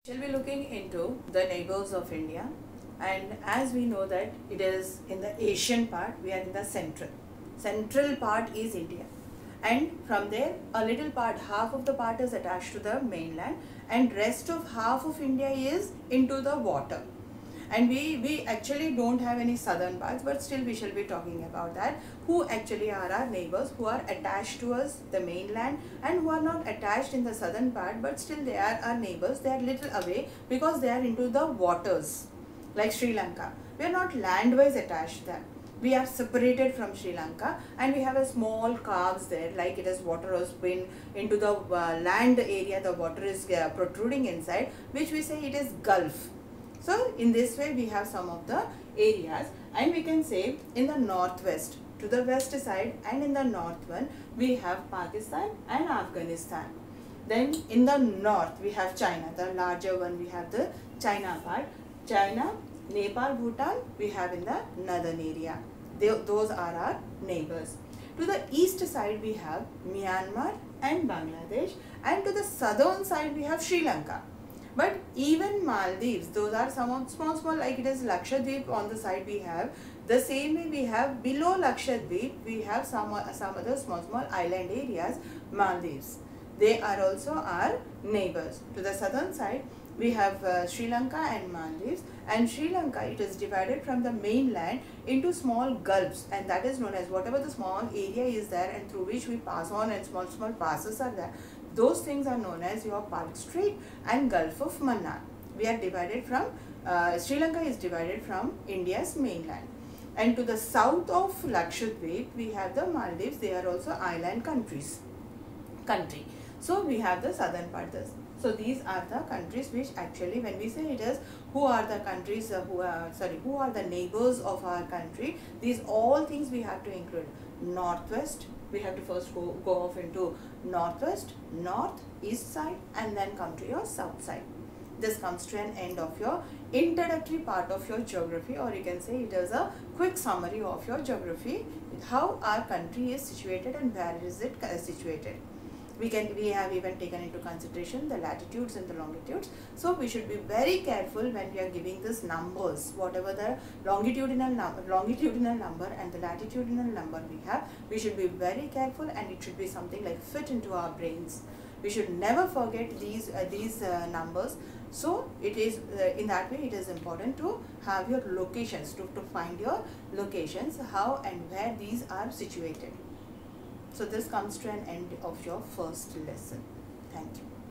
Shall be looking into the neighbors of India, and as we know that it is in the Asian part, we are in the central part is India, and from there a little part, half of the part is attached to the mainland, and rest of half of India is into the water. And we actually don't have any southern parts, but still we shall be talking about that, who actually are our neighbors, who are attached to us, the mainland, and who are not attached in the southern part, but still they are our neighbors. They are little away because they are into the waters, like Sri Lanka. We are not land-wise attached there. We are separated from Sri Lanka, and we have a small caves there, like it is water has been into the land area, the water is protruding inside, which we say it is Gulf. So in this way we have some of the areas, and we can say in the northwest, to the west side, and in the north one we have Pakistan and Afghanistan. Then in the north we have China, the larger one, we have the China part. China, Nepal, Bhutan we have in the northern area. Those are our neighbors. To the east side we have Myanmar and Bangladesh, and to the southern side we have Sri Lanka. But even Maldives, those are some of small, like it is Lakshadweep on the side we have. The same way we have below Lakshadweep, we have some other small island areas, Maldives. They are also our neighbors. To the southern side, we have Sri Lanka and Maldives. And Sri Lanka, it is divided from the mainland into small gulfs, and that is known as, whatever the small area is there and through which we pass on, and small passes are there, those things are known as your Palk Strait and Gulf of Mannar. We are divided from, Sri Lanka is divided from India's mainland. And to the south of Lakshadweep, we have the Maldives. They are also island country. So we have the southern part. So these are the countries which actually, when we say it is, who are the countries, who are the neighbors of our country, these all things we have to include. Northwest, we have to first go off into northwest, north, east side, and then come to your south side. This comes to an end of your introductory part of your geography, or you can say it is a quick summary of your geography, how our country is situated and where is it situated. We have even taken into consideration the latitudes and the longitudes. So we should be very careful when we are giving these numbers, whatever the longitudinal number and the latitudinal number we have. We should be very careful, and it should be something like fit into our brains. We should never forget these numbers. So it is in that way it is important to have your locations, to find your locations, how and where these are situated. So this comes to an end of your first lesson. Thank you.